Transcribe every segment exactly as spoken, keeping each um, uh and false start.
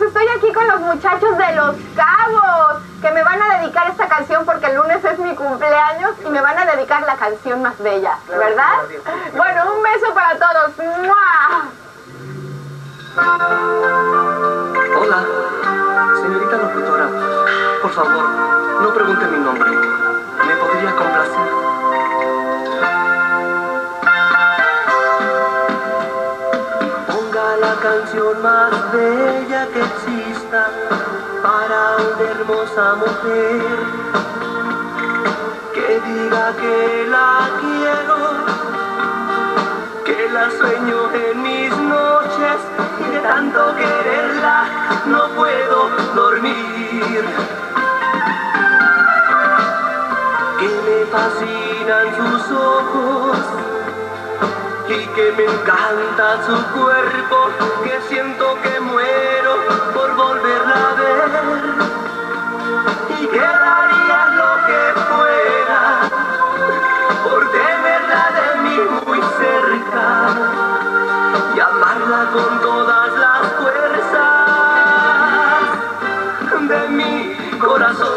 pues estoy aquí con los muchachos de Los Cabos, que me van a dedicar esta canción porque el lunes es mi cumpleaños y me van a dedicar la canción más bella, ¿verdad? Bueno, un beso para todos. ¡Mua! Hola, señorita locutora, por favor, no pregunte mi nombre. ¿Me podría complacer? Ponga la canción más bella que exista para una hermosa mujer, que diga que la quiero, que la sueño en mis noches y de tanto quererla no puedo dormir, que me fascinan sus ojos y que me encanta su cuerpo, que siento que muero por volverla a ver y que daría lo que fuera por tenerla de mí muy cerca y amarla con todas las fuerzas de mi corazón.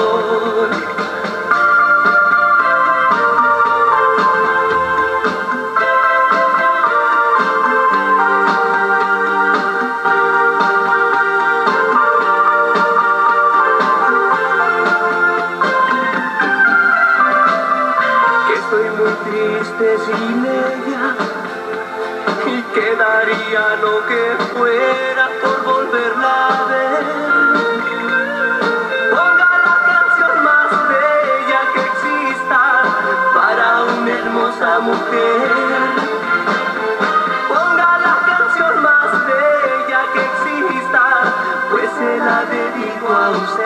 Triste sin ella y quedaría lo que fuera por volverla a ver. Ponga la canción más bella que exista para una hermosa mujer. Ponga la canción más bella que exista, pues se la dedico a usted.